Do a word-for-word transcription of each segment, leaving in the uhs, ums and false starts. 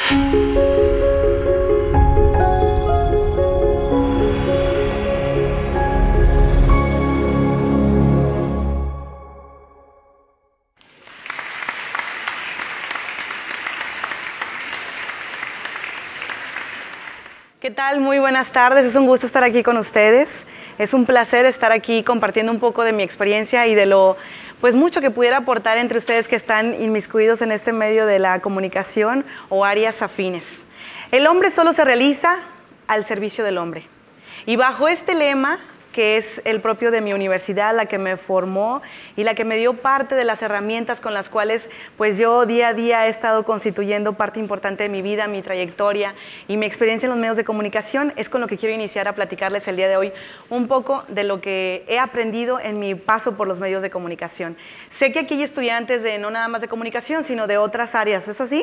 ¿Qué tal? Muy buenas tardes, es un gusto estar aquí con ustedes, es un placer estar aquí compartiendo un poco de mi experiencia y de lo pues mucho que pudiera aportar entre ustedes que están inmiscuidos en este medio de la comunicación o áreas afines. El hombre solo se realiza al servicio del hombre, y bajo este lema, que es el propio de mi universidad, la que me formó y la que me dio parte de las herramientas con las cuales pues yo día a día he estado constituyendo parte importante de mi vida, mi trayectoria y mi experiencia en los medios de comunicación, es con lo que quiero iniciar a platicarles el día de hoy un poco de lo que he aprendido en mi paso por los medios de comunicación. Sé que aquí hay estudiantes de no nada más de comunicación, sino de otras áreas, ¿es así?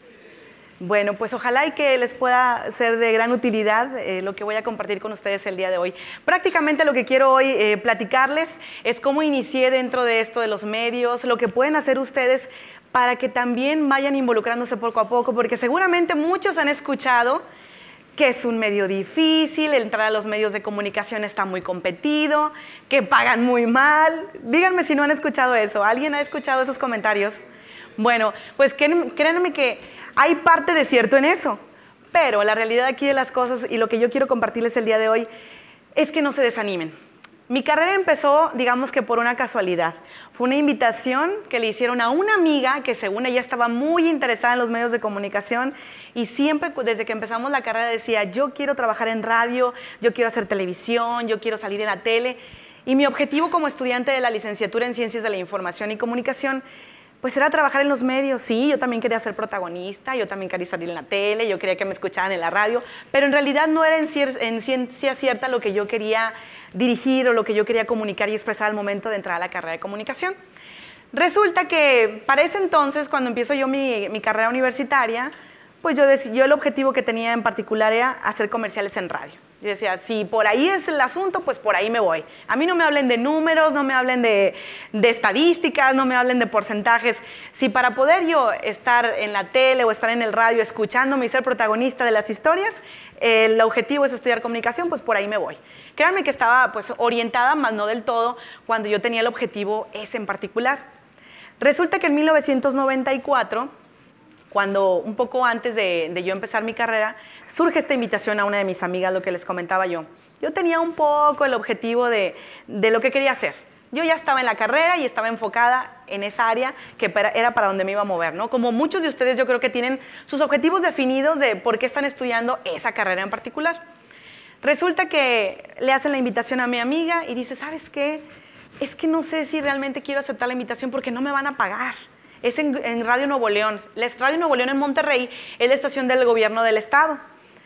Bueno, pues ojalá y que les pueda ser de gran utilidad eh, lo que voy a compartir con ustedes el día de hoy. Prácticamente lo que quiero hoy eh, platicarles es cómo inicié dentro de esto de los medios, lo que pueden hacer ustedes para que también vayan involucrándose poco a poco, porque seguramente muchos han escuchado que es un medio difícil, entrar a los medios de comunicación está muy competido, que pagan muy mal. Díganme si no han escuchado eso. ¿Alguien ha escuchado esos comentarios? Bueno, pues créanme que hay parte de cierto en eso, pero la realidad aquí de las cosas y lo que yo quiero compartirles el día de hoy es que no se desanimen. Mi carrera empezó, digamos que por una casualidad. Fue una invitación que le hicieron a una amiga que según ella estaba muy interesada en los medios de comunicación y siempre desde que empezamos la carrera decía, yo quiero trabajar en radio, yo quiero hacer televisión, yo quiero salir en la tele. Y mi objetivo como estudiante de la licenciatura en Ciencias de la Información y Comunicación pues era trabajar en los medios. Sí, yo también quería ser protagonista, yo también quería salir en la tele, yo quería que me escucharan en la radio, pero en realidad no era en, en ciencia cierta lo que yo quería dirigir o lo que yo quería comunicar y expresar al momento de entrar a la carrera de comunicación. Resulta que para ese entonces, cuando empiezo yo mi, mi carrera universitaria, pues yo, yo el objetivo que tenía en particular era hacer comerciales en radio. Yo decía, si por ahí es el asunto, pues por ahí me voy. A mí no me hablen de números, no me hablen de, de estadísticas, no me hablen de porcentajes. Si para poder yo estar en la tele o estar en el radio escuchándome y ser protagonista de las historias, eh, el objetivo es estudiar comunicación, pues por ahí me voy. Créanme que estaba pues orientada, más no del todo, cuando yo tenía el objetivo ese en particular. Resulta que en mil novecientos noventa y cuatro, cuando un poco antes de, de yo empezar mi carrera, surge esta invitación a una de mis amigas, lo que les comentaba yo. Yo tenía un poco el objetivo de, de lo que quería hacer. Yo ya estaba en la carrera y estaba enfocada en esa área que era para donde me iba a mover, ¿no? Como muchos de ustedes yo creo que tienen sus objetivos definidos de por qué están estudiando esa carrera en particular. Resulta que le hacen la invitación a mi amiga y dice, ¿sabes qué? Es que no sé si realmente quiero aceptar la invitación porque no me van a pagar. Es en, en Radio Nuevo León. La Radio Nuevo León en Monterrey es la estación del gobierno del estado,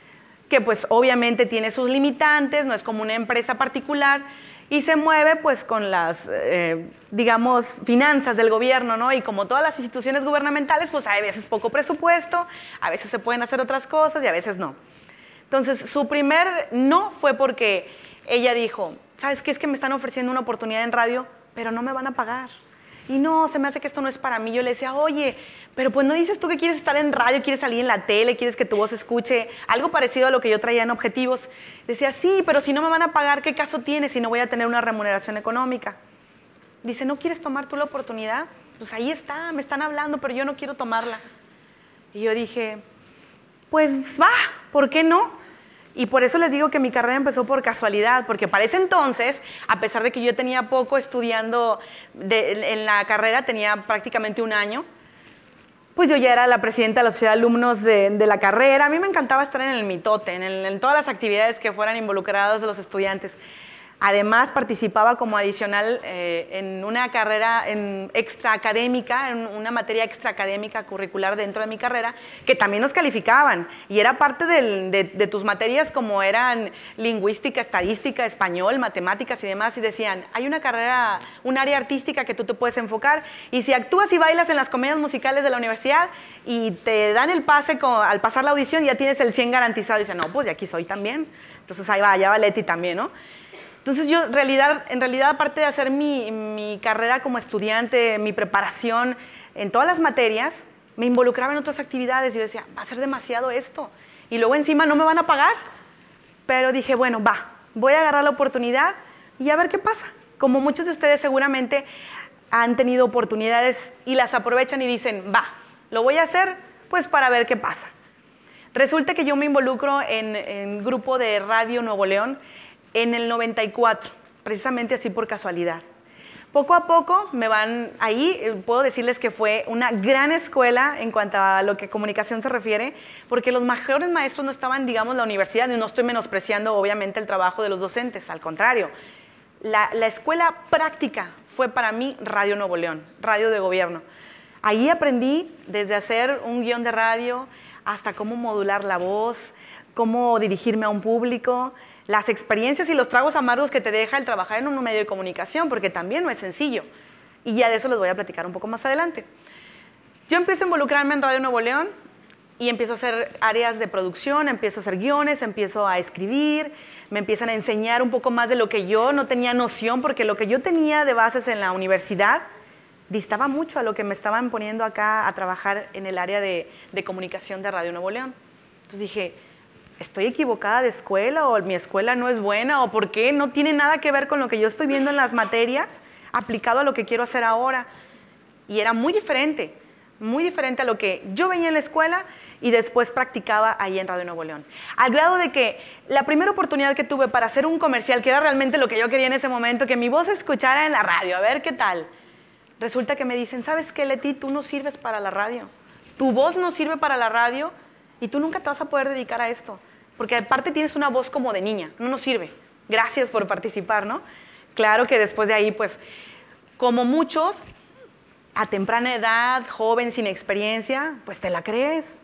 que pues obviamente tiene sus limitantes, no es como una empresa particular y se mueve pues con las, eh, digamos, finanzas del gobierno, ¿no? Y como todas las instituciones gubernamentales, pues hay veces poco presupuesto, a veces se pueden hacer otras cosas y a veces no. Entonces, su primer no fue porque ella dijo, ¿sabes qué? Es que me están ofreciendo una oportunidad en radio, pero no me van a pagar. Y no, se me hace que esto no es para mí. Yo le decía, oye, pero pues no dices tú que quieres estar en radio, quieres salir en la tele, quieres que tu voz escuche, algo parecido a lo que yo traía en objetivos. Decía, sí, pero si no me van a pagar, ¿qué caso tiene si no voy a tener una remuneración económica? Dice, ¿no quieres tomar tú la oportunidad? Pues ahí está, me están hablando, pero yo no quiero tomarla. Y yo dije, pues va, ¿por qué no? Y por eso les digo que mi carrera empezó por casualidad, porque para ese entonces, a pesar de que yo tenía poco estudiando de, en la carrera, tenía prácticamente un año, pues yo ya era la presidenta de la sociedad de alumnos de, de la carrera. A mí me encantaba estar en el mitote, en, el, en todas las actividades que fueran involucradas de los estudiantes. Además, participaba como adicional eh, en una carrera en extraacadémica, en una materia extraacadémica curricular dentro de mi carrera, que también nos calificaban. Y era parte del, de, de tus materias como eran lingüística, estadística, español, matemáticas y demás. Y decían, hay una carrera, un área artística que tú te puedes enfocar. Y si actúas y bailas en las comedias musicales de la universidad y te dan el pase, con, al pasar la audición ya tienes el cien garantizado. Y dicen, no, pues de aquí soy también. Entonces ahí va, allá va Leti también, ¿no? Entonces yo en realidad, en realidad aparte de hacer mi, mi carrera como estudiante, mi preparación en todas las materias, me involucraba en otras actividades y yo decía, va a ser demasiado esto. Y luego encima no me van a pagar. Pero dije, bueno, va, voy a agarrar la oportunidad y a ver qué pasa. Como muchos de ustedes seguramente han tenido oportunidades y las aprovechan y dicen, va, lo voy a hacer pues para ver qué pasa. Resulta que yo me involucro en el grupo de Radio Nuevo León en el noventa y cuatro, precisamente así por casualidad. Poco a poco me van ahí, puedo decirles que fue una gran escuela en cuanto a lo que comunicación se refiere, porque los mejores maestros no estaban, digamos, en la universidad, y no estoy menospreciando obviamente el trabajo de los docentes, al contrario. La, la escuela práctica fue para mí Radio Nuevo León, radio de gobierno. Ahí aprendí desde hacer un guión de radio hasta cómo modular la voz, cómo dirigirme a un público, las experiencias y los tragos amargos que te deja el trabajar en un medio de comunicación, porque también no es sencillo. Y ya de eso les voy a platicar un poco más adelante. Yo empiezo a involucrarme en Radio Nuevo León y empiezo a hacer áreas de producción, empiezo a hacer guiones, empiezo a escribir, me empiezan a enseñar un poco más de lo que yo no tenía noción, porque lo que yo tenía de bases en la universidad distaba mucho a lo que me estaban poniendo acá a trabajar en el área de, de comunicación de Radio Nuevo León. Entonces dije, ¿estoy equivocada de escuela o mi escuela no es buena o por qué? No tiene nada que ver con lo que yo estoy viendo en las materias aplicado a lo que quiero hacer ahora. Y era muy diferente, muy diferente a lo que yo veía en la escuela y después practicaba ahí en Radio Nuevo León. Al grado de que la primera oportunidad que tuve para hacer un comercial, que era realmente lo que yo quería en ese momento, que mi voz se escuchara en la radio, a ver qué tal. Resulta que me dicen, ¿sabes qué, Leti? Tú no sirves para la radio. Tu voz no sirve para la radio y tú nunca te vas a poder dedicar a esto. Porque aparte tienes una voz como de niña, no nos sirve. Gracias por participar, ¿no? Claro que después de ahí, pues, como muchos, a temprana edad, joven, sin experiencia, pues te la crees.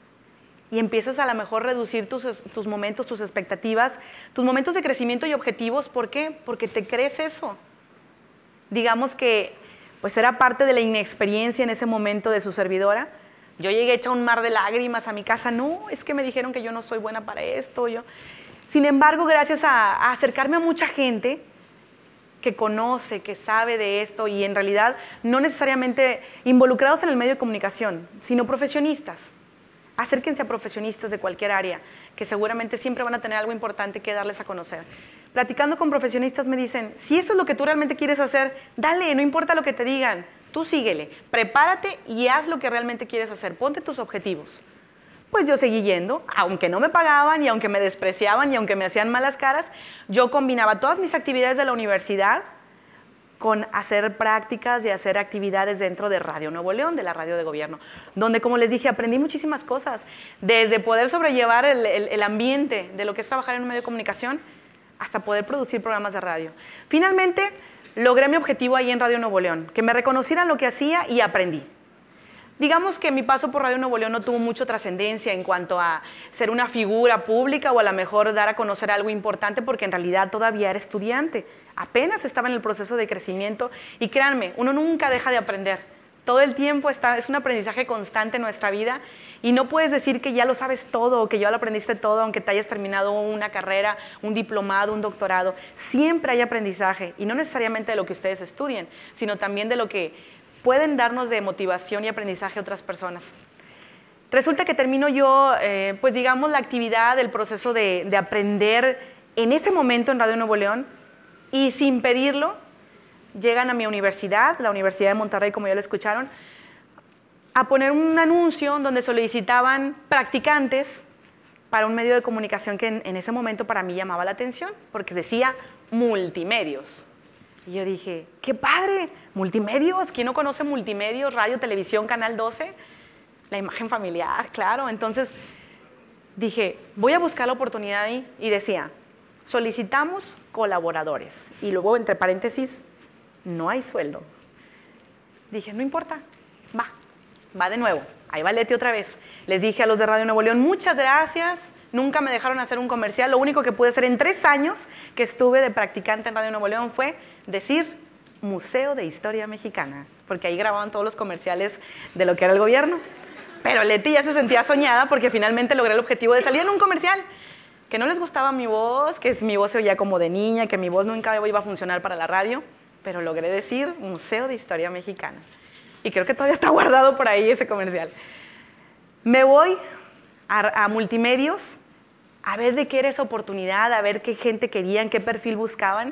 Y empiezas a lo mejor reducir tus, tus momentos, tus expectativas, tus momentos de crecimiento y objetivos. ¿Por qué? Porque te crees eso. Digamos que, pues, era parte de la inexperiencia en ese momento de su servidora. Yo llegué hecha un mar de lágrimas a mi casa. No, es que me dijeron que yo no soy buena para esto. Yo. Sin embargo, gracias a, a acercarme a mucha gente que conoce, que sabe de esto y en realidad no necesariamente involucrados en el medio de comunicación, sino profesionistas. Acérquense a profesionistas de cualquier área, que seguramente siempre van a tener algo importante que darles a conocer. Platicando con profesionistas me dicen, si eso es lo que tú realmente quieres hacer, dale, no importa lo que te digan. Tú síguele, prepárate y haz lo que realmente quieres hacer, ponte tus objetivos. Pues yo seguí yendo, aunque no me pagaban y aunque me despreciaban y aunque me hacían malas caras, yo combinaba todas mis actividades de la universidad con hacer prácticas y hacer actividades dentro de Radio Nuevo León, de la radio de gobierno, donde, como les dije, aprendí muchísimas cosas, desde poder sobrellevar el, el, el ambiente de lo que es trabajar en un medio de comunicación hasta poder producir programas de radio. Finalmente, logré mi objetivo ahí en Radio Nuevo León, que me reconocieran lo que hacía y aprendí. Digamos que mi paso por Radio Nuevo León no tuvo mucha trascendencia en cuanto a ser una figura pública o a lo mejor dar a conocer algo importante, porque en realidad todavía era estudiante, apenas estaba en el proceso de crecimiento y créanme, uno nunca deja de aprender. Todo el tiempo está, es un aprendizaje constante en nuestra vida y no puedes decir que ya lo sabes todo o que ya lo aprendiste todo, aunque te hayas terminado una carrera, un diplomado, un doctorado. Siempre hay aprendizaje y no necesariamente de lo que ustedes estudien, sino también de lo que pueden darnos de motivación y aprendizaje a otras personas. Resulta que termino yo, eh, pues digamos, la actividad, el proceso de, de aprender en ese momento en Radio Nuevo León y sin pedirlo, llegan a mi universidad, la Universidad de Monterrey, como ya lo escucharon, a poner un anuncio donde solicitaban practicantes para un medio de comunicación que en, en ese momento para mí llamaba la atención, porque decía multimedios. Y yo dije, ¡qué padre! ¿Multimedios? ¿Quién no conoce multimedios? Radio, televisión, Canal doce. La imagen familiar, claro. Entonces dije, voy a buscar la oportunidad ahí. Y decía, solicitamos colaboradores. Y luego, entre paréntesis, no hay sueldo. Dije, no importa, va, va de nuevo. Ahí va Leti otra vez. Les dije a los de Radio Nuevo León, muchas gracias. Nunca me dejaron hacer un comercial. Lo único que pude hacer en tres años que estuve de practicante en Radio Nuevo León fue decir Museo de Historia Mexicana, porque ahí grababan todos los comerciales de lo que era el gobierno. Pero Leti ya se sentía soñada porque finalmente logré el objetivo de salir en un comercial. Que no les gustaba mi voz, que mi voz se oía como de niña, que mi voz nunca iba a funcionar para la radio, pero logré decir Museo de Historia Mexicana. y creo que todavía está guardado por ahí ese comercial. Me voy a, a Multimedios a ver de qué era esa oportunidad, a ver qué gente querían, qué perfil buscaban.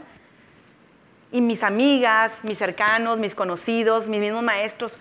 Y mis amigas, mis cercanos, mis conocidos, mis mismos maestros,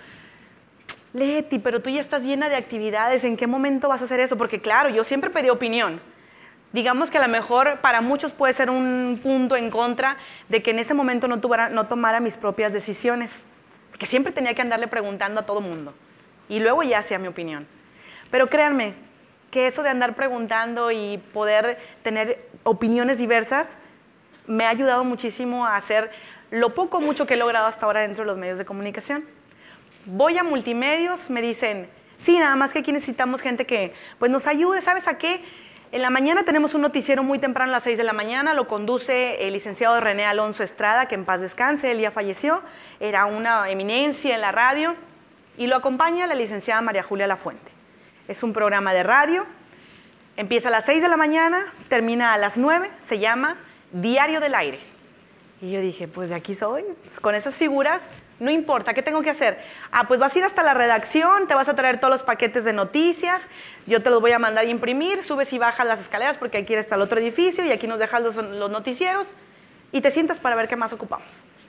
Leti, pero tú ya estás llena de actividades, ¿en qué momento vas a hacer eso? Porque claro, yo siempre pedí opinión. Digamos que a lo mejor para muchos puede ser un punto en contra de que en ese momento no, tuviera, no tomara mis propias decisiones, porque siempre tenía que andarle preguntando a todo mundo y luego ya hacía mi opinión. Pero créanme que eso de andar preguntando y poder tener opiniones diversas me ha ayudado muchísimo a hacer lo poco o mucho que he logrado hasta ahora dentro de los medios de comunicación. Voy a Multimedios, me dicen, sí, nada más que aquí necesitamos gente que pues, nos ayude, ¿sabes a qué? En la mañana tenemos un noticiero muy temprano a las seis de la mañana, lo conduce el licenciado René Alonso Estrada, que en paz descanse, él ya falleció, era una eminencia en la radio, y lo acompaña la licenciada María Julia Lafuente. Es un programa de radio, empieza a las seis de la mañana, termina a las nueve, se llama Diario del Aire. Y yo dije, pues de aquí soy, pues con esas figuras, no importa, ¿qué tengo que hacer? Ah, pues vas a ir hasta la redacción, te vas a traer todos los paquetes de noticias, yo te los voy a mandar a imprimir, subes y bajas las escaleras porque aquí está el otro edificio y aquí nos dejas los, los noticieros y te sientas para ver qué más ocupamos.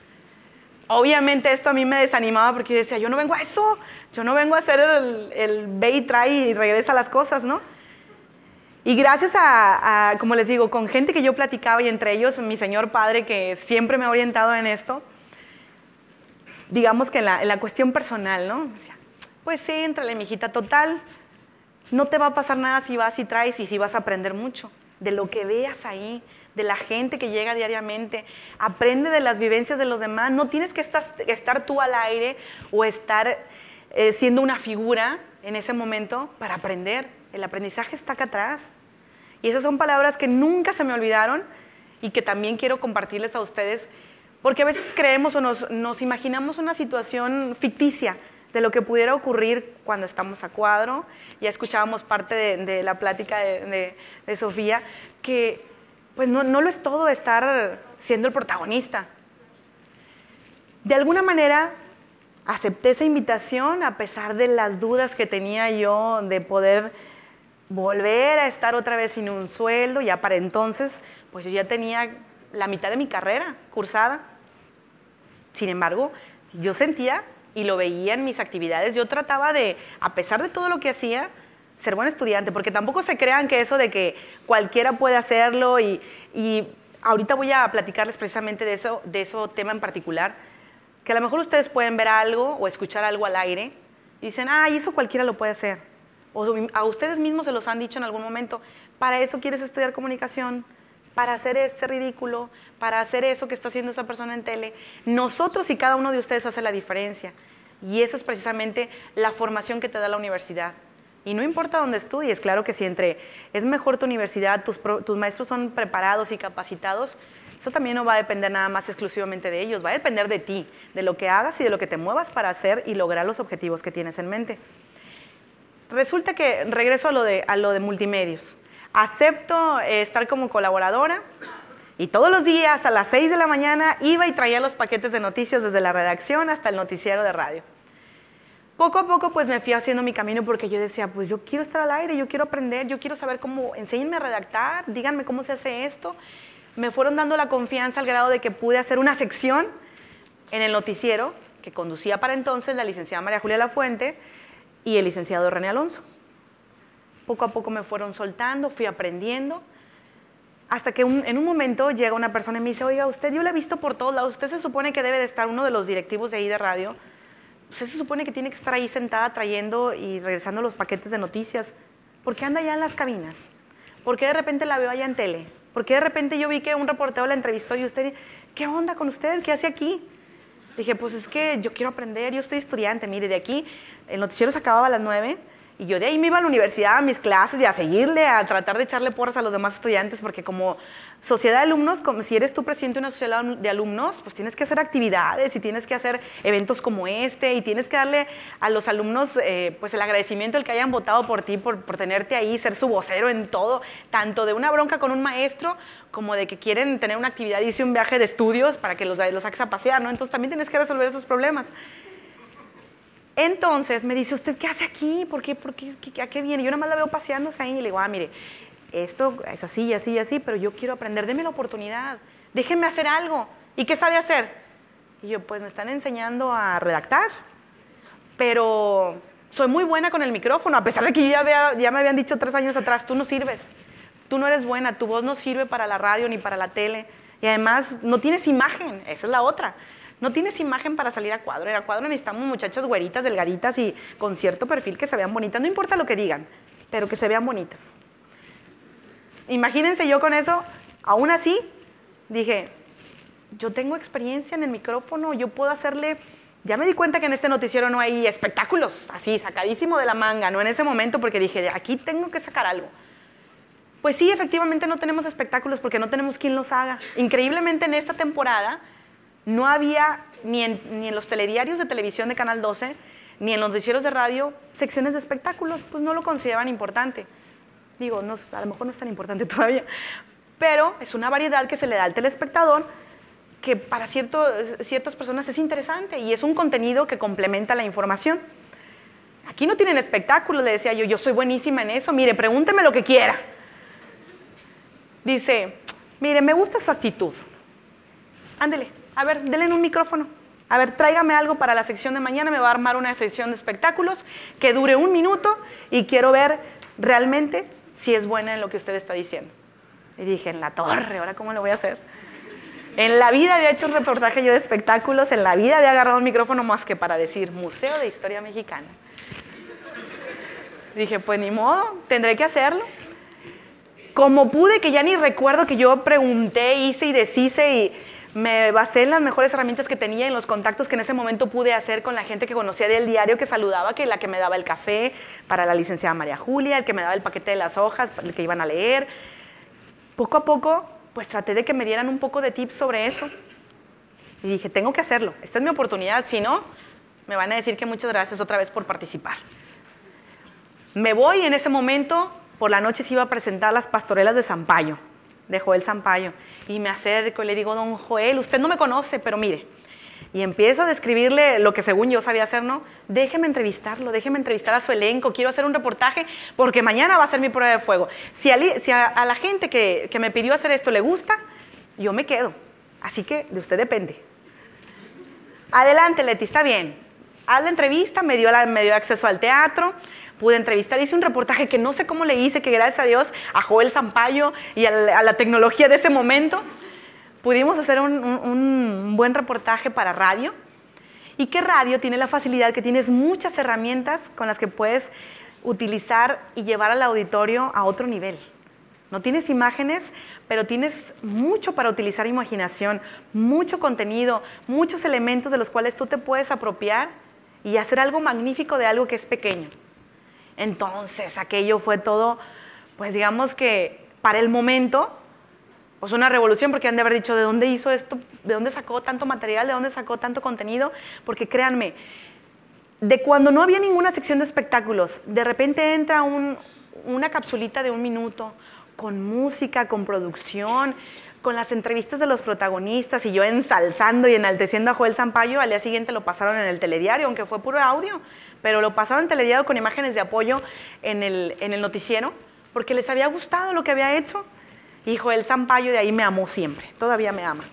Obviamente esto a mí me desanimaba porque yo decía, yo no vengo a eso, yo no vengo a hacer el, el ve y trae y regresa las cosas, ¿no? Y gracias a, a, como les digo, con gente que yo platicaba y entre ellos mi señor padre que siempre me ha orientado en esto, digamos que en la, en la cuestión personal, ¿no? Decía, pues sí, éntrale, mijita, total, no te va a pasar nada si vas y traes y si vas a aprender mucho de lo que veas ahí, de la gente que llega diariamente, aprende de las vivencias de los demás, no tienes que estar, estar tú al aire o estar eh, siendo una figura en ese momento para aprender, el aprendizaje está acá atrás. Y esas son palabras que nunca se me olvidaron y que también quiero compartirles a ustedes, porque a veces creemos o nos, nos imaginamos una situación ficticia de lo que pudiera ocurrir cuando estamos a cuadro. Ya escuchábamos parte de, de la plática de, de, de Sofía, que pues no, no lo es todo estar siendo el protagonista. De alguna manera acepté esa invitación a pesar de las dudas que tenía yo de poder volver a estar otra vez sin un sueldo. Ya para entonces, pues yo ya tenía la mitad de mi carrera cursada. Sin embargo, yo sentía y lo veía en mis actividades, yo trataba de, a pesar de todo lo que hacía, ser buen estudiante, porque tampoco se crean que eso de que cualquiera puede hacerlo y, y ahorita voy a platicarles precisamente de eso, de ese tema en particular, que a lo mejor ustedes pueden ver algo o escuchar algo al aire y dicen, ah, eso cualquiera lo puede hacer. O a ustedes mismos se los han dicho en algún momento, para eso quieres estudiar comunicación, para hacer ese ridículo, para hacer eso que está haciendo esa persona en tele. Nosotros y cada uno de ustedes hace la diferencia. Y eso es precisamente la formación que te da la universidad. Y no importa dónde estudies, claro que si entre es mejor tu universidad, tus, tus maestros son preparados y capacitados, eso también no va a depender nada más exclusivamente de ellos, va a depender de ti, de lo que hagas y de lo que te muevas para hacer y lograr los objetivos que tienes en mente. Resulta que regreso a lo de, a lo de Multimedios. Acepto eh, estar como colaboradora y todos los días a las seis de la mañana iba y traía los paquetes de noticias desde la redacción hasta el noticiero de radio. Poco a poco pues me fui haciendo mi camino porque yo decía, pues yo quiero estar al aire, yo quiero aprender, yo quiero saber cómo, enséñenme a redactar, díganme cómo se hace esto. Me fueron dando la confianza al grado de que pude hacer una sección en el noticiero que conducía para entonces la licenciada María Julia Lafuente y el licenciado René Alonso. Poco a poco me fueron soltando, fui aprendiendo, hasta que un, en un momento llega una persona y me dice, oiga, usted yo la he visto por todos lados, usted se supone que debe de estar uno de los directivos de ahí de radio, usted se supone que tiene que estar ahí sentada trayendo y regresando los paquetes de noticias, ¿por qué anda allá en las cabinas? ¿Por qué de repente la veo allá en tele? ¿Por qué de repente yo vi que un reportero la entrevistó y usted, ¿qué onda con usted? ¿Qué hace aquí? Dije, pues es que yo quiero aprender, yo estoy estudiante, mire, de aquí el noticiero se acababa a las nueve, y yo de ahí me iba a la universidad, a mis clases y a seguirle, a tratar de echarle porras a los demás estudiantes, porque como sociedad de alumnos, como si eres tú presidente de una sociedad de alumnos, pues tienes que hacer actividades y tienes que hacer eventos como este y tienes que darle a los alumnos eh, pues el agradecimiento del que hayan votado por ti, por, por tenerte ahí, ser su vocero en todo, tanto de una bronca con un maestro como de que quieren tener una actividad y irse un viaje de estudios para que los, los saques a pasear, ¿no? Entonces también tienes que resolver esos problemas. Entonces me dice, ¿usted qué hace aquí? ¿Por qué? ¿Por qué? ¿A qué viene? Yo nada más la veo paseándose ahí y le digo, ah, mire, esto es así, así, así, pero yo quiero aprender, deme la oportunidad, déjenme hacer algo. ¿Y qué sabe hacer? Y yo, pues me están enseñando a redactar, pero soy muy buena con el micrófono, a pesar de que yo ya, había, ya me habían dicho tres años atrás, tú no sirves, tú no eres buena, tu voz no sirve para la radio ni para la tele, y además no tienes imagen, esa es la otra. No tienes imagen para salir a cuadro. Y a cuadro necesitamos muchachas güeritas, delgaditas y con cierto perfil que se vean bonitas. No importa lo que digan, pero que se vean bonitas. Imagínense yo con eso, aún así, dije, yo tengo experiencia en el micrófono, yo puedo hacerle... Ya me di cuenta que en este noticiero no hay espectáculos, así, sacadísimo de la manga, no en ese momento, porque dije, de aquí tengo que sacar algo. Pues sí, efectivamente no tenemos espectáculos porque no tenemos quien los haga. Increíblemente en esta temporada... No había ni en, ni en los telediarios de televisión de Canal doce, ni en los noticieros de radio, secciones de espectáculos, pues no lo consideraban importante. Digo, no, a lo mejor no es tan importante todavía, pero es una variedad que se le da al telespectador que para cierto, ciertas personas es interesante y es un contenido que complementa la información. Aquí no tienen espectáculos, le decía yo, yo soy buenísima en eso, mire, pregúnteme lo que quiera. Dice, mire, me gusta su actitud. Ándele. A ver, denle un micrófono. A ver, tráigame algo para la sección de mañana. Me va a armar una sección de espectáculos que dure un minuto y quiero ver realmente si es buena en lo que usted está diciendo. Y dije, en la torre, ¿ahora cómo lo voy a hacer? En la vida había hecho un reportaje yo de espectáculos, en la vida había agarrado un micrófono más que para decir Museo de Historia Mexicana. Dije, pues ni modo, tendré que hacerlo. Como pude, que ya ni recuerdo que yo pregunté, hice y deshice y... Me basé en las mejores herramientas que tenía, en los contactos que en ese momento pude hacer con la gente que conocía del diario, que saludaba, que la que me daba el café para la licenciada María Julia, el que me daba el paquete de las hojas, el que iban a leer. Poco a poco, pues traté de que me dieran un poco de tips sobre eso. Y dije, tengo que hacerlo, esta es mi oportunidad, si no, me van a decir que muchas gracias otra vez por participar. Me voy, en ese momento, por la noche se iba a presentar las pastorelas de Sampaio, de Joel Sampaio. Y me acerco y le digo, don Joel, usted no me conoce, pero mire. Y empiezo a describirle lo que según yo sabía hacer, ¿no? Déjeme entrevistarlo, déjeme entrevistar a su elenco, quiero hacer un reportaje porque mañana va a ser mi prueba de fuego. Si a, si a, a la gente que, que me pidió hacer esto le gusta, yo me quedo. Así que de usted depende. Adelante, Leti, está bien. Haz la entrevista, me dio, la, me dio acceso al teatro. Pude entrevistar, hice un reportaje que no sé cómo le hice, que gracias a Dios, a Joel Sampaio y a la, a la tecnología de ese momento, pudimos hacer un, un, un buen reportaje para radio. Y que radio tiene la facilidad que tienes muchas herramientas con las que puedes utilizar y llevar al auditorio a otro nivel. No tienes imágenes, pero tienes mucho para utilizar imaginación, mucho contenido, muchos elementos de los cuales tú te puedes apropiar y hacer algo magnífico de algo que es pequeño. Entonces, aquello fue todo, pues digamos que para el momento, pues una revolución, porque han de haber dicho, ¿de dónde hizo esto? ¿De dónde sacó tanto material? ¿De dónde sacó tanto contenido? Porque créanme, de cuando no había ninguna sección de espectáculos, de repente entra un, una capsulita de un minuto, con música, con producción, con las entrevistas de los protagonistas y yo ensalzando y enalteciendo a Joel Sampaio. Al día siguiente lo pasaron en el telediario, aunque fue puro audio, pero lo pasaron en el telediario con imágenes de apoyo en el, en el noticiero, porque les había gustado lo que había hecho. Y Joel Sampaio de ahí me amó siempre, todavía me ama.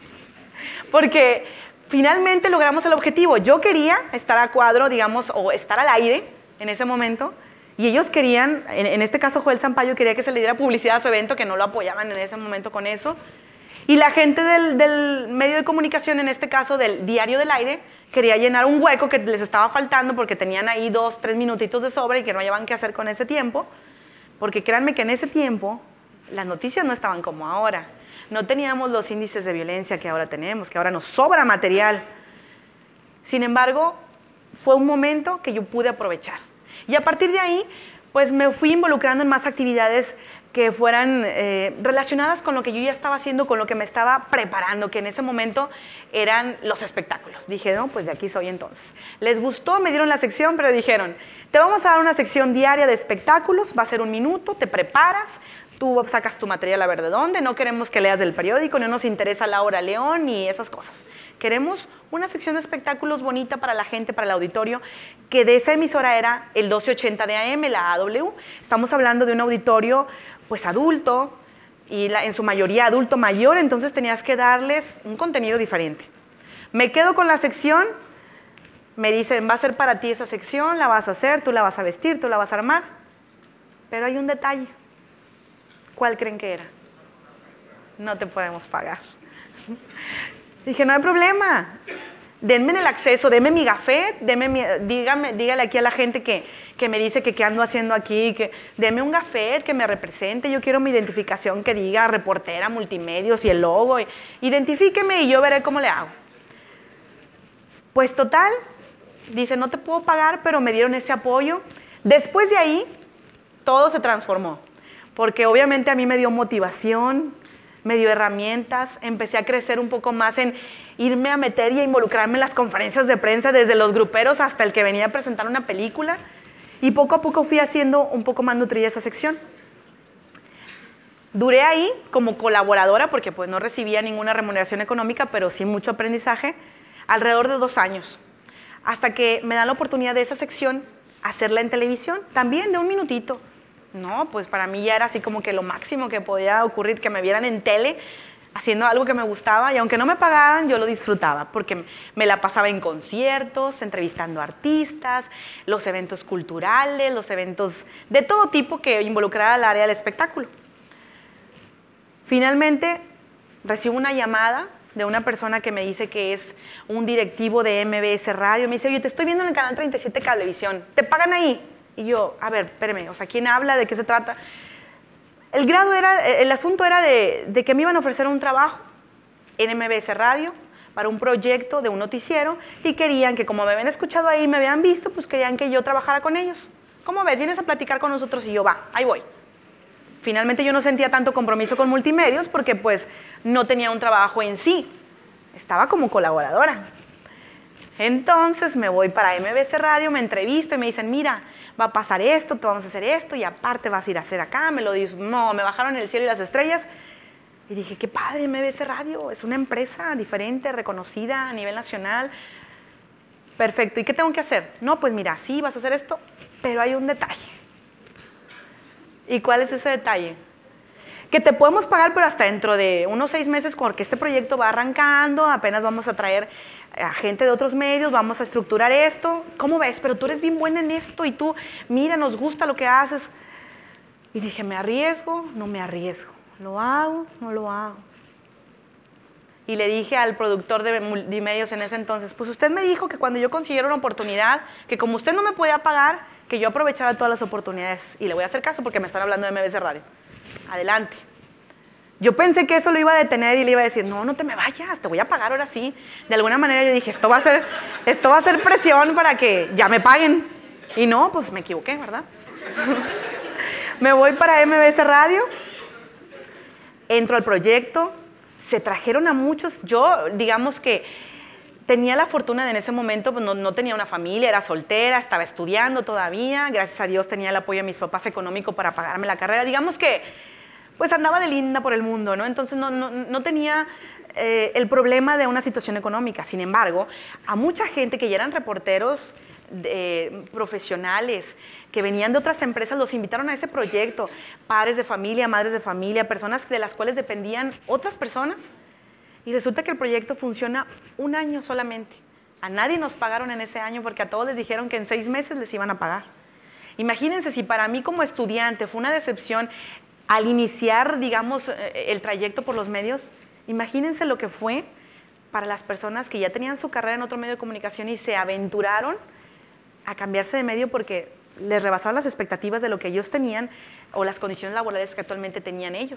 Porque finalmente logramos el objetivo. Yo quería estar a cuadro, digamos, o estar al aire en ese momento, y ellos querían, en, en este caso Joel Sampaio quería que se le diera publicidad a su evento, que no lo apoyaban en ese momento con eso. Y la gente del, del medio de comunicación, en este caso del Diario del Aire, quería llenar un hueco que les estaba faltando porque tenían ahí dos, tres minutitos de sobra y que no hallaban qué hacer con ese tiempo. Porque créanme que en ese tiempo las noticias no estaban como ahora. No teníamos los índices de violencia que ahora tenemos, que ahora nos sobra material. Sin embargo, fue un momento que yo pude aprovechar. Y a partir de ahí, pues me fui involucrando en más actividades que fueran eh, relacionadas con lo que yo ya estaba haciendo, con lo que me estaba preparando, que en ese momento eran los espectáculos. Dije, no, pues de aquí soy entonces. Les gustó, me dieron la sección, pero dijeron, te vamos a dar una sección diaria de espectáculos, va a ser un minuto, te preparas, tú sacas tu material a ver de dónde, no queremos que leas del periódico, no nos interesa Laura León ni esas cosas. queremos una sección de espectáculos bonita para la gente, para el auditorio, que de esa emisora era el doce ochenta de A M, la A W. Estamos hablando de un auditorio pues adulto, y la, en su mayoría adulto mayor, entonces tenías que darles un contenido diferente. Me quedo con la sección, me dicen, va a ser para ti esa sección, la vas a hacer, tú la vas a vestir, tú la vas a armar, pero hay un detalle. ¿Cuál creen que era? No te podemos pagar. Dije, no hay problema, denme el acceso, denme mi gafet, denme mi, dígame, dígale aquí a la gente que, que me dice que qué ando haciendo aquí, que denme un gafet que me represente, yo quiero mi identificación que diga reportera, multimedios y el logo, y, identifíqueme y yo veré cómo le hago. Pues total, dice, no te puedo pagar, pero me dieron ese apoyo. Después de ahí, todo se transformó, porque obviamente a mí me dio motivación, me dio herramientas, empecé a crecer un poco más en irme a meter y a involucrarme en las conferencias de prensa, desde los gruperos hasta el que venía a presentar una película, y poco a poco fui haciendo un poco más nutrida esa sección. Duré ahí como colaboradora, porque pues no recibía ninguna remuneración económica, pero sí mucho aprendizaje, alrededor de dos años, hasta que me dan la oportunidad de esa sección hacerla en televisión, también de un minutito. No, pues para mí ya era así como que lo máximo que podía ocurrir, que me vieran en tele haciendo algo que me gustaba, y aunque no me pagaran, yo lo disfrutaba, porque me la pasaba en conciertos, entrevistando artistas, los eventos culturales, los eventos de todo tipo que involucrara al área del espectáculo. Finalmente, recibo una llamada de una persona que me dice que es un directivo de M B S Radio. Me dice, oye, te estoy viendo en el canal treinta y siete Cablevisión, ¿te pagan ahí? Y yo, a ver, espérame, o sea, ¿quién habla? ¿De qué se trata? El grado era, el asunto era de, de que me iban a ofrecer un trabajo en M B S Radio para un proyecto de un noticiero, y querían que, como me habían escuchado ahí, me habían visto, pues querían que yo trabajara con ellos. ¿Cómo ves? ¿Vienes a platicar con nosotros? Y yo, va, ahí voy. Finalmente yo no sentía tanto compromiso con multimedios porque pues no tenía un trabajo en sí, estaba como colaboradora. Entonces me voy para M B S Radio, me entrevisto y me dicen, mira, va a pasar esto, te vamos a hacer esto y aparte vas a ir a hacer acá. Me lo dicen, no, me bajaron el cielo y las estrellas. Y dije, qué padre, M B S Radio, es una empresa diferente, reconocida a nivel nacional. Perfecto, ¿y qué tengo que hacer? No, pues mira, sí, vas a hacer esto, pero hay un detalle. ¿Y cuál es ese detalle? Que te podemos pagar, pero hasta dentro de unos seis meses, porque este proyecto va arrancando, apenas vamos a traer a gente de otros medios, vamos a estructurar esto. ¿Cómo ves? Pero tú eres bien buena en esto y tú, mira, nos gusta lo que haces. Y dije, ¿me arriesgo? No me arriesgo. ¿Lo hago? No lo hago. Y le dije al productor de multimedios en ese entonces, pues usted me dijo que cuando yo consiguiera una oportunidad, que como usted no me podía pagar, que yo aprovechara todas las oportunidades. Y le voy a hacer caso porque me están hablando de M B S Radio. Adelante. Yo pensé que eso lo iba a detener y le iba a decir, no, no te me vayas, te voy a pagar ahora sí. De alguna manera yo dije, esto va a ser, esto va a ser presión para que ya me paguen. Y no, pues me equivoqué, ¿verdad? Me voy para M B S Radio, entro al proyecto, se trajeron a muchos. Yo, digamos que tenía la fortuna de en ese momento, pues no, no tenía una familia, era soltera, estaba estudiando todavía. Gracias a Dios tenía el apoyo de mis papás económico para pagarme la carrera. Digamos que pues andaba de linda por el mundo, ¿no? Entonces no, no, no tenía eh, el problema de una situación económica. Sin embargo, a mucha gente que ya eran reporteros eh, profesionales, que venían de otras empresas, los invitaron a ese proyecto. Padres de familia, madres de familia, personas de las cuales dependían otras personas. Y resulta que el proyecto funciona un año solamente. A nadie nos pagaron en ese año porque a todos les dijeron que en seis meses les iban a pagar. Imagínense si para mí como estudiante fue una decepción al iniciar, digamos, el trayecto por los medios, imagínense lo que fue para las personas que ya tenían su carrera en otro medio de comunicación y se aventuraron a cambiarse de medio porque les rebasaban las expectativas de lo que ellos tenían o las condiciones laborales que actualmente tenían ellos.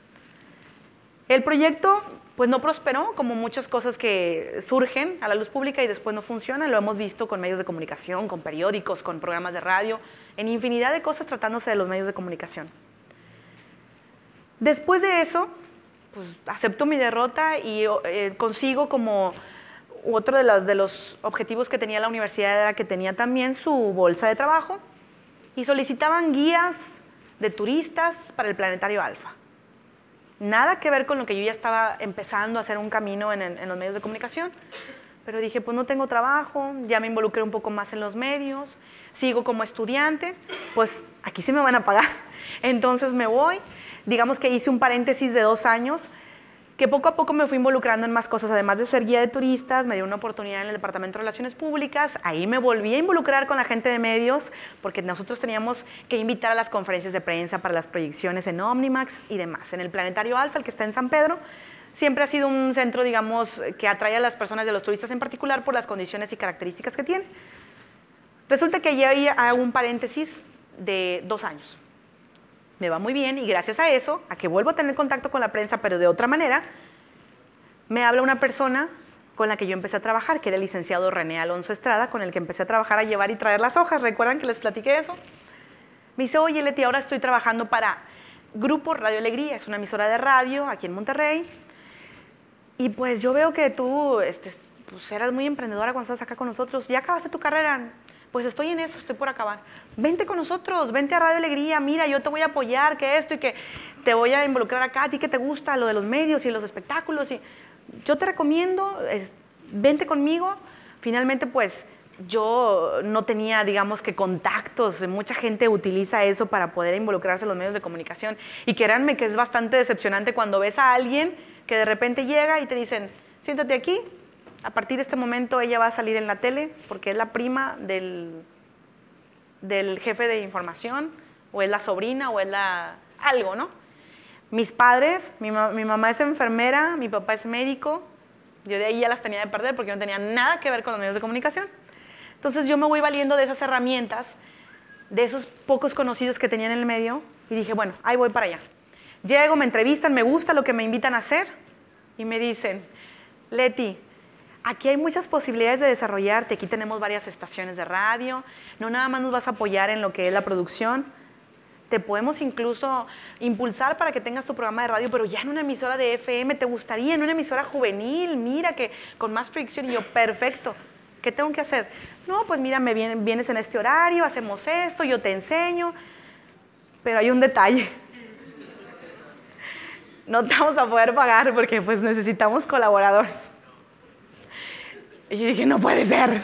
El proyecto pues no prosperó, como muchas cosas que surgen a la luz pública y después no funcionan. Lo hemos visto con medios de comunicación, con periódicos, con programas de radio, en infinidad de cosas tratándose de los medios de comunicación. Después de eso, pues acepto mi derrota y eh, consigo como otro de los, de los objetivos que tenía la universidad era que tenía también su bolsa de trabajo y solicitaban guías de turistas para el Planetario Alfa. Nada que ver con lo que yo ya estaba empezando a hacer un camino en, en los medios de comunicación. Pero dije, pues no tengo trabajo, ya me involucré un poco más en los medios, sigo como estudiante, pues aquí sí me van a pagar. Entonces me voy, digamos que hice un paréntesis de dos años, que poco a poco me fui involucrando en más cosas, además de ser guía de turistas, me dio una oportunidad en el Departamento de Relaciones Públicas, ahí me volví a involucrar con la gente de medios, porque nosotros teníamos que invitar a las conferencias de prensa para las proyecciones en Omnimax y demás. En el Planetario Alfa, el que está en San Pedro, siempre ha sido un centro, digamos, que atrae a las personas y a los turistas en particular por las condiciones y características que tiene. Resulta que ya hago un paréntesis de dos años. Me va muy bien y gracias a eso, a que vuelvo a tener contacto con la prensa, pero de otra manera, me habla una persona con la que yo empecé a trabajar, que era el licenciado René Alonso Estrada, con el que empecé a trabajar a llevar y traer las hojas. ¿Recuerdan que les platiqué eso? Me dice, oye, Leti, ahora estoy trabajando para Grupo Radio Alegría, es una emisora de radio aquí en Monterrey. Y pues yo veo que tú este, pues eras muy emprendedora cuando estabas acá con nosotros. ¿Ya acabaste tu carrera? Pues estoy en eso, estoy por acabar. Vente con nosotros, vente a Radio Alegría, mira, yo te voy a apoyar, que esto y que te voy a involucrar acá, a ti que te gusta lo de los medios y los espectáculos. Y yo te recomiendo, es, vente conmigo. Finalmente, pues, yo no tenía, digamos, que contactos. Mucha gente utiliza eso para poder involucrarse en los medios de comunicación. Y créanme que es bastante decepcionante cuando ves a alguien que de repente llega y te dicen, siéntate aquí, a partir de este momento ella va a salir en la tele porque es la prima del, del jefe de información, o es la sobrina, o es la algo, ¿no? Mis padres, mi, mi mamá es enfermera, mi papá es médico, yo de ahí ya las tenía de perder porque no tenía nada que ver con los medios de comunicación. Entonces yo me voy valiendo de esas herramientas, de esos pocos conocidos que tenía en el medio, y dije, bueno, ahí voy para allá. Llego, me entrevistan, me gusta lo que me invitan a hacer, y me dicen, Leti, aquí hay muchas posibilidades de desarrollarte, aquí tenemos varias estaciones de radio, no nada más nos vas a apoyar en lo que es la producción, te podemos incluso impulsar para que tengas tu programa de radio, pero ya en una emisora de F M, ¿te gustaría? En una emisora juvenil, mira, que con más proyección. Y yo, perfecto, ¿qué tengo que hacer? No, pues mira, me vienes, vienes en este horario, hacemos esto, yo te enseño, pero hay un detalle. No te vamos a poder pagar porque pues necesitamos colaboradores. Y yo dije, no puede ser.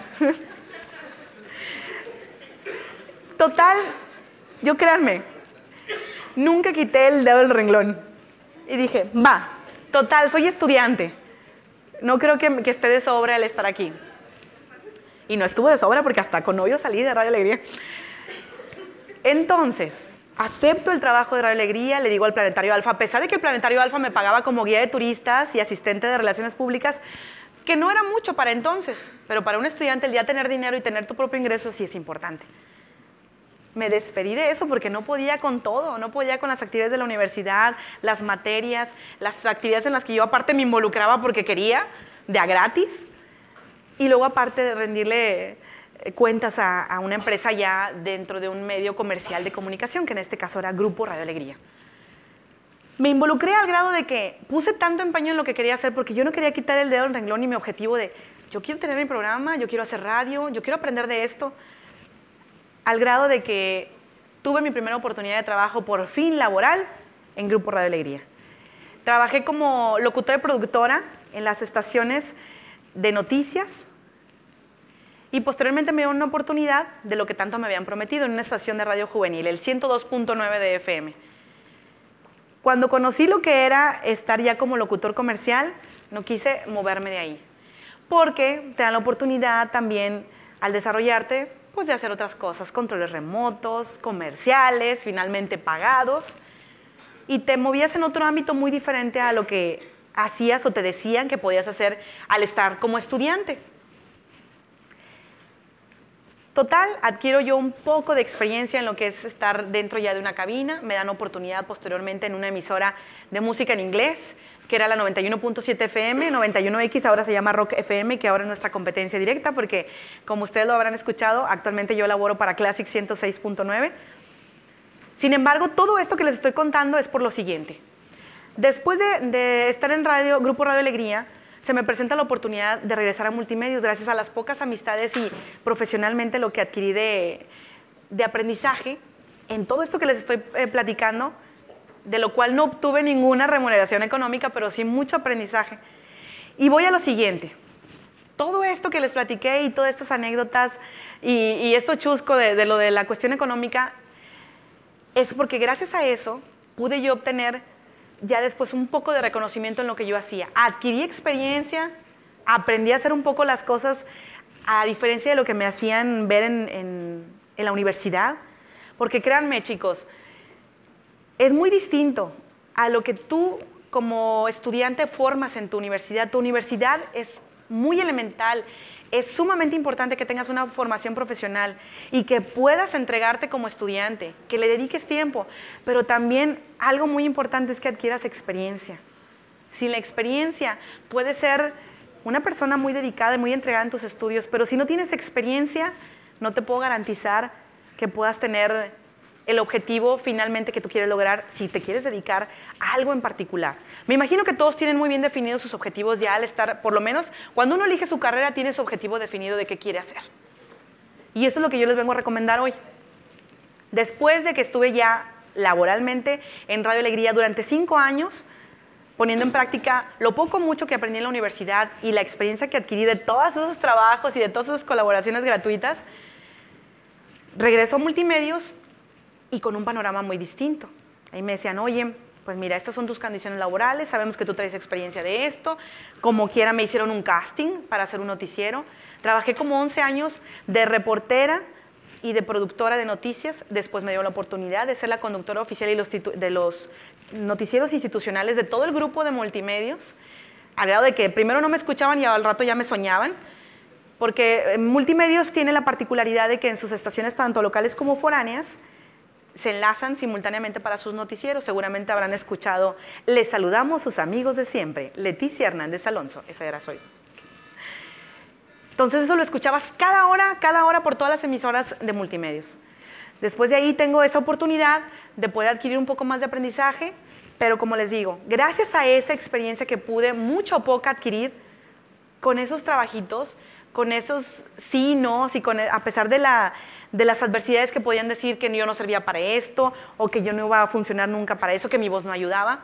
Total, yo créanme, nunca quité el dedo del renglón. Y dije, va, total, soy estudiante. No creo que, que esté de sobra el estar aquí. Y no estuvo de sobra porque hasta con novio salí de Radio Alegría. Entonces, acepto el trabajo de Radio Alegría, le digo al Planetario Alfa, a pesar de que el Planetario Alfa me pagaba como guía de turistas y asistente de relaciones públicas, que no era mucho para entonces, pero para un estudiante el día tener dinero y tener tu propio ingreso sí es importante. Me despedí de eso porque no podía con todo, no podía con las actividades de la universidad, las materias, las actividades en las que yo aparte me involucraba porque quería, de a gratis, y luego aparte de rendirle cuentas a, a una empresa ya dentro de un medio comercial de comunicación, que en este caso era Grupo Radio Alegría. Me involucré al grado de que puse tanto empeño en lo que quería hacer porque yo no quería quitar el dedo del renglón y mi objetivo de yo quiero tener mi programa, yo quiero hacer radio, yo quiero aprender de esto, al grado de que tuve mi primera oportunidad de trabajo por fin laboral en Grupo Radio Alegría. Trabajé como locutora y productora en las estaciones de noticias y posteriormente me dio una oportunidad de lo que tanto me habían prometido en una estación de radio juvenil, el ciento dos punto nueve de F M. Cuando conocí lo que era estar ya como locutor comercial, no quise moverme de ahí, porque te dan la oportunidad también al desarrollarte, pues de hacer otras cosas, controles remotos, comerciales, finalmente pagados, y te movías en otro ámbito muy diferente a lo que hacías o te decían que podías hacer al estar como estudiante. Total, adquiero yo un poco de experiencia en lo que es estar dentro ya de una cabina, me dan oportunidad posteriormente en una emisora de música en inglés, que era la noventa y uno punto siete F M, noventa y uno X, ahora se llama Rock F M, que ahora es nuestra competencia directa, porque como ustedes lo habrán escuchado, actualmente yo laboro para Classic ciento seis punto nueve. Sin embargo, todo esto que les estoy contando es por lo siguiente. Después de, de estar en radio, Grupo Radio Alegría, se me presenta la oportunidad de regresar a Multimedios gracias a las pocas amistades y profesionalmente lo que adquirí de, de aprendizaje. En todo esto que les estoy eh, platicando, de lo cual no obtuve ninguna remuneración económica, pero sí mucho aprendizaje. Y voy a lo siguiente. Todo esto que les platiqué y todas estas anécdotas y, y esto chusco de, de lo de la cuestión económica, es porque gracias a eso pude yo obtener ya después un poco de reconocimiento en lo que yo hacía. Adquirí experiencia, aprendí a hacer un poco las cosas a diferencia de lo que me hacían ver en, en, en la universidad. Porque créanme, chicos, es muy distinto a lo que tú como estudiante formas en tu universidad. Tu universidad es muy elemental, es sumamente importante que tengas una formación profesional y que puedas entregarte como estudiante, que le dediques tiempo, pero también algo muy importante es que adquieras experiencia. Sin la experiencia puedes ser una persona muy dedicada y muy entregada en tus estudios, pero si no tienes experiencia, no te puedo garantizar que puedas tener el objetivo finalmente que tú quieres lograr si te quieres dedicar a algo en particular. Me imagino que todos tienen muy bien definidos sus objetivos ya al estar, por lo menos, cuando uno elige su carrera, tiene su objetivo definido de qué quiere hacer. Y eso es lo que yo les vengo a recomendar hoy. Después de que estuve ya laboralmente en Radio Alegría durante cinco años, poniendo en práctica lo poco o mucho que aprendí en la universidad y la experiencia que adquirí de todos esos trabajos y de todas esas colaboraciones gratuitas, regreso a Multimedios y con un panorama muy distinto. Ahí me decían, oye, pues mira, estas son tus condiciones laborales, sabemos que tú traes experiencia de esto, como quiera me hicieron un casting para hacer un noticiero. Trabajé como once años de reportera y de productora de noticias, después me dio la oportunidad de ser la conductora oficial y los de los noticieros institucionales de todo el grupo de Multimedios, al grado de que primero no me escuchaban y al rato ya me soñaban, porque Multimedios tiene la particularidad de que en sus estaciones, tanto locales como foráneas, se enlazan simultáneamente para sus noticieros. Seguramente habrán escuchado, les saludamos sus amigos de siempre, Leticia Hernández Alonso, esa era soy. Entonces eso lo escuchabas cada hora, cada hora por todas las emisoras de Multimedios. Después de ahí tengo esa oportunidad de poder adquirir un poco más de aprendizaje, pero como les digo, gracias a esa experiencia que pude mucho o poco adquirir con esos trabajitos, con esos sí, no, sí, con, a pesar de, la, de las adversidades que podían decir que yo no servía para esto o que yo no iba a funcionar nunca para eso, que mi voz no ayudaba.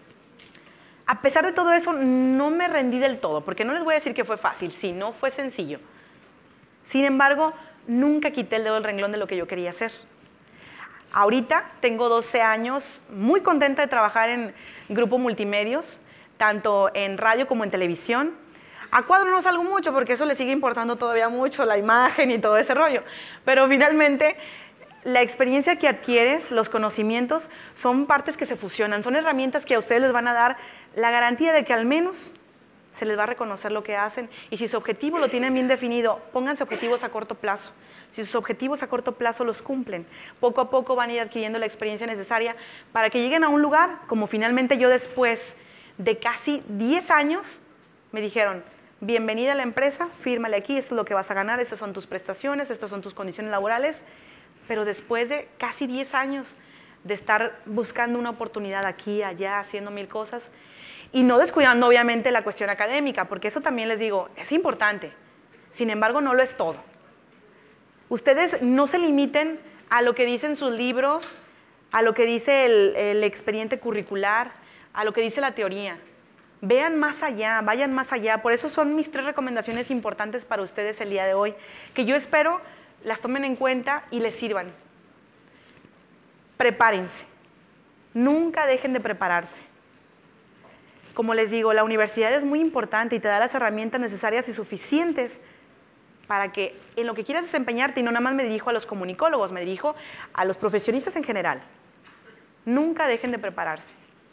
A pesar de todo eso, no me rendí del todo, porque no les voy a decir que fue fácil, sí, no fue sencillo. Sin embargo, nunca quité el dedo del renglón de lo que yo quería hacer. Ahorita tengo doce años, muy contenta de trabajar en Grupo Multimedios, tanto en radio como en televisión. A cuadro no salgo mucho porque eso le sigue importando todavía mucho, la imagen y todo ese rollo. Pero finalmente, la experiencia que adquieres, los conocimientos, son partes que se fusionan, son herramientas que a ustedes les van a dar la garantía de que al menos se les va a reconocer lo que hacen. Y si su objetivo lo tienen bien definido, pónganse objetivos a corto plazo. Si sus objetivos a corto plazo los cumplen, poco a poco van a ir adquiriendo la experiencia necesaria para que lleguen a un lugar, como finalmente yo después de casi diez años, me dijeron, bienvenida a la empresa, fírmale aquí, esto es lo que vas a ganar, estas son tus prestaciones, estas son tus condiciones laborales, pero después de casi diez años de estar buscando una oportunidad aquí, allá, haciendo mil cosas, y no descuidando obviamente la cuestión académica, porque eso también les digo, es importante, sin embargo no lo es todo. Ustedes no se limiten a lo que dicen sus libros, a lo que dice el, el expediente curricular, a lo que dice la teoría. Vean más allá, vayan más allá. Por eso son mis tres recomendaciones importantes para ustedes el día de hoy, que yo espero las tomen en cuenta y les sirvan. Prepárense. Nunca dejen de prepararse. Como les digo, la universidad es muy importante y te da las herramientas necesarias y suficientes para que en lo que quieras desempeñarte, y no nada más me dirijo a los comunicólogos, me dirijo a los profesionistas en general. Nunca dejen de prepararse.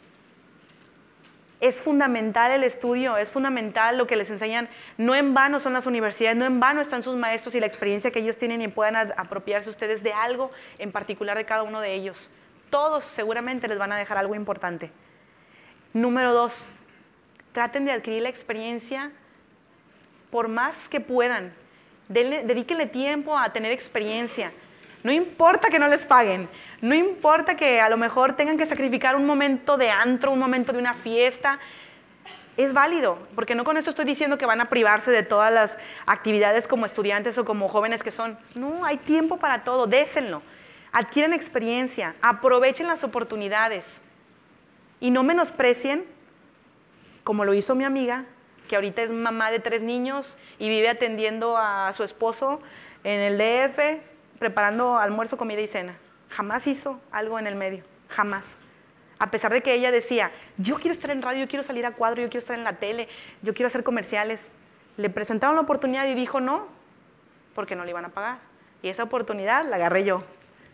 Es fundamental el estudio, es fundamental lo que les enseñan. No en vano son las universidades, no en vano están sus maestros y la experiencia que ellos tienen y puedan apropiarse ustedes de algo en particular de cada uno de ellos. Todos seguramente les van a dejar algo importante. Número dos, traten de adquirir la experiencia por más que puedan. Denle, dedíquenle tiempo a tener experiencia. No importa que no les paguen, no importa que a lo mejor tengan que sacrificar un momento de antro, un momento de una fiesta. Es válido, porque no con esto estoy diciendo que van a privarse de todas las actividades como estudiantes o como jóvenes que son. No, hay tiempo para todo, désenlo. Adquieran experiencia, aprovechen las oportunidades. Y no menosprecien, como lo hizo mi amiga, que ahorita es mamá de tres niños y vive atendiendo a su esposo en el D F, preparando almuerzo, comida y cena. Jamás hizo algo en el medio, jamás. A pesar de que ella decía, yo quiero estar en radio, yo quiero salir a cuadro, yo quiero estar en la tele, yo quiero hacer comerciales. Le presentaron la oportunidad y dijo no, porque no le iban a pagar. Y esa oportunidad la agarré yo.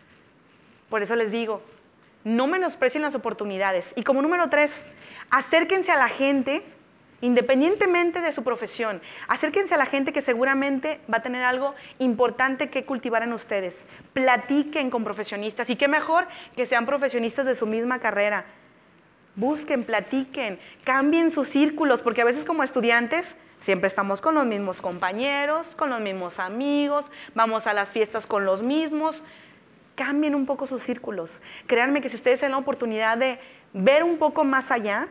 Por eso les digo, no menosprecien las oportunidades. Y como número tres, acérquense a la gente, independientemente de su profesión, acérquense a la gente que seguramente va a tener algo importante que cultivar en ustedes. Platiquen con profesionistas, y qué mejor que sean profesionistas de su misma carrera. Busquen, platiquen, cambien sus círculos, porque a veces como estudiantes siempre estamos con los mismos compañeros, con los mismos amigos, vamos a las fiestas con los mismos. Cambien un poco sus círculos. Créanme que si ustedes tienen la oportunidad de ver un poco más allá,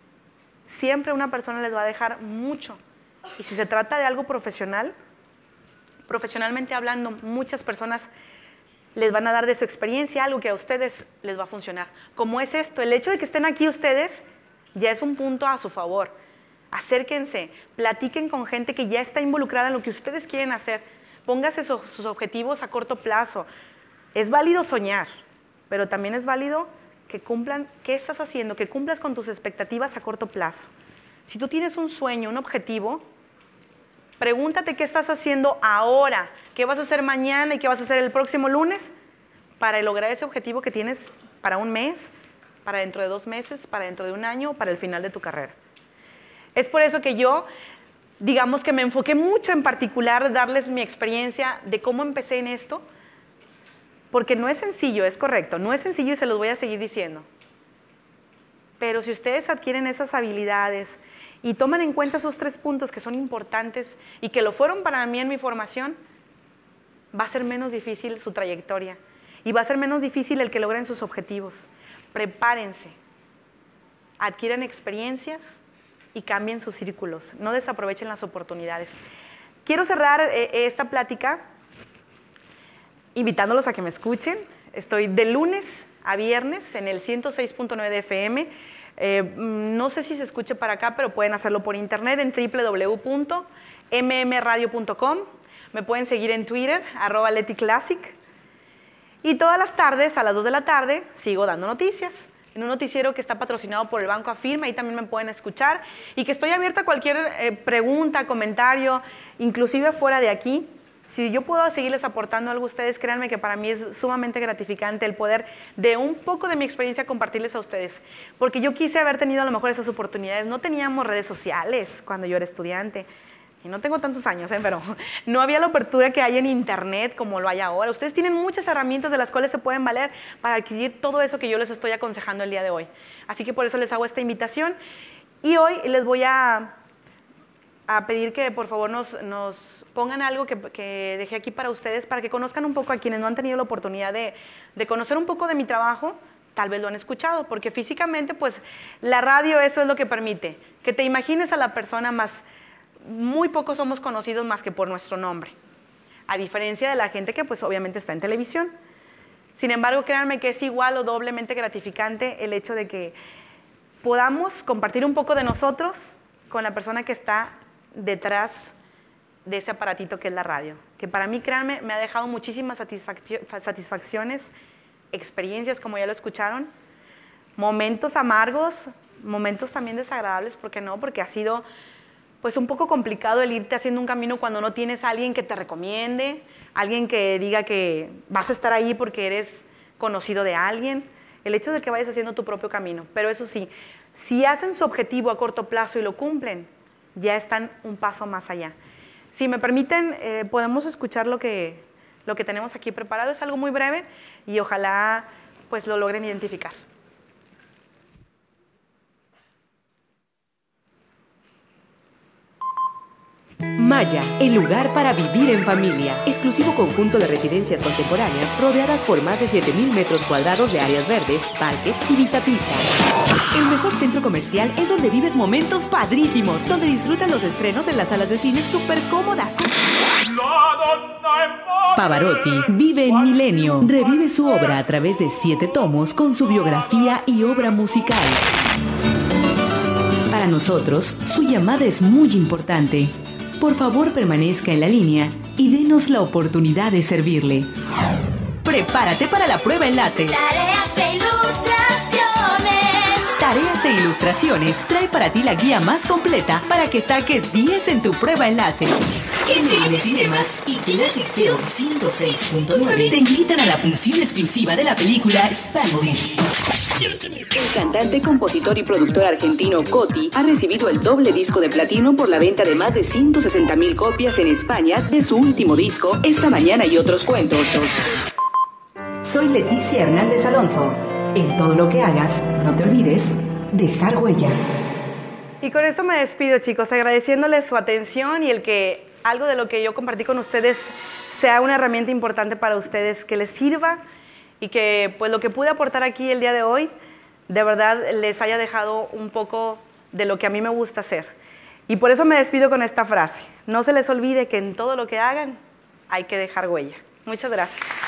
siempre una persona les va a dejar mucho. Y si se trata de algo profesional, profesionalmente hablando, muchas personas les van a dar de su experiencia algo que a ustedes les va a funcionar. Como es esto, el hecho de que estén aquí ustedes ya es un punto a su favor. Acérquense, platiquen con gente que ya está involucrada en lo que ustedes quieren hacer. Pónganse sus, sus objetivos a corto plazo. Es válido soñar, pero también es válido que cumplan, ¿qué estás haciendo? Que cumplas con tus expectativas a corto plazo. Si tú tienes un sueño, un objetivo, pregúntate qué estás haciendo ahora, qué vas a hacer mañana y qué vas a hacer el próximo lunes para lograr ese objetivo que tienes para un mes, para dentro de dos meses, para dentro de un año, para el final de tu carrera. Es por eso que yo, digamos que me enfoqué mucho en particular darles mi experiencia de cómo empecé en esto, porque no es sencillo, es correcto, no es sencillo y se los voy a seguir diciendo. Pero si ustedes adquieren esas habilidades y toman en cuenta esos tres puntos que son importantes y que lo fueron para mí en mi formación, va a ser menos difícil su trayectoria y va a ser menos difícil el que logren sus objetivos. Prepárense, adquieran experiencias y cambien sus círculos, no desaprovechen las oportunidades. Quiero cerrar eh, esta plática invitándolos a que me escuchen. Estoy de lunes a viernes en el ciento seis punto nueve de F M. Eh, no sé si se escuche para acá, pero pueden hacerlo por internet en doble u doble u doble u punto m m radio punto com. Me pueden seguir en Twitter, arroba Leti Classic. Y todas las tardes, a las dos de la tarde, sigo dando noticias. En un noticiero que está patrocinado por el Banco Afirma, ahí también me pueden escuchar. Y que estoy abierta a cualquier eh, pregunta, comentario, inclusive fuera de aquí. Si yo puedo seguirles aportando algo a ustedes, créanme que para mí es sumamente gratificante el poder de un poco de mi experiencia compartirles a ustedes. Porque yo quise haber tenido a lo mejor esas oportunidades. No teníamos redes sociales cuando yo era estudiante. Y no tengo tantos años, ¿eh? Pero no había la apertura que hay en internet como lo hay ahora. Ustedes tienen muchas herramientas de las cuales se pueden valer para adquirir todo eso que yo les estoy aconsejando el día de hoy. Así que por eso les hago esta invitación. Y hoy les voy a... a pedir que por favor nos, nos pongan algo que, que dejé aquí para ustedes, para que conozcan un poco a quienes no han tenido la oportunidad de, de conocer un poco de mi trabajo, tal vez lo han escuchado, porque físicamente pues la radio eso es lo que permite, que te imagines a la persona más, muy pocos somos conocidos más que por nuestro nombre, a diferencia de la gente que pues obviamente está en televisión. Sin embargo, créanme que es igual o doblemente gratificante el hecho de que podamos compartir un poco de nosotros con la persona que está detrás de ese aparatito que es la radio, que para mí, créanme, me ha dejado muchísimas satisfacciones, experiencias, como ya lo escucharon, momentos amargos, momentos también desagradables, ¿por qué no? Porque ha sido pues un poco complicado el irte haciendo un camino cuando no tienes a alguien que te recomiende, alguien que diga que vas a estar ahí porque eres conocido de alguien, el hecho de que vayas haciendo tu propio camino. Pero eso sí, si hacen su objetivo a corto plazo y lo cumplen, ya están un paso más allá. Si me permiten, eh, podemos escuchar lo que, lo que tenemos aquí preparado. Es algo muy breve y ojalá pues, lo logren identificar. Maya, el lugar para vivir en familia. Exclusivo conjunto de residencias contemporáneas rodeadas por más de siete mil metros cuadrados de áreas verdes, parques y vitapistas. El mejor centro comercial es donde vives momentos padrísimos, donde disfrutas los estrenos en las salas de cine súper cómodas. Pavarotti vive en Milenio. Revive su obra a través de siete tomos con su biografía y obra musical. Para nosotros, su llamada es muy importante. Por favor, permanezca en la línea y denos la oportunidad de servirle. Prepárate para la prueba enlace. Tareas e ilustraciones. Tareas e Ilustraciones trae para ti la guía más completa para que saques diez en tu prueba enlace. M N Cinemas y Classic Film ciento seis punto nueve te invitan a la función exclusiva de la película Spanglish. El cantante, compositor y productor argentino Coti ha recibido el doble disco de platino por la venta de más de ciento sesenta mil copias en España de su último disco, Esta Mañana y Otros Cuentos. Soy Leticia Hernández Alonso. En todo lo que hagas, no te olvides dejar huella. Y con esto me despido, chicos, agradeciéndoles su atención y el que algo de lo que yo compartí con ustedes sea una herramienta importante para ustedes, que les sirva y que pues lo que pude aportar aquí el día de hoy, de verdad les haya dejado un poco de lo que a mí me gusta hacer. Y por eso me despido con esta frase: no se les olvide que en todo lo que hagan hay que dejar huella. Muchas gracias.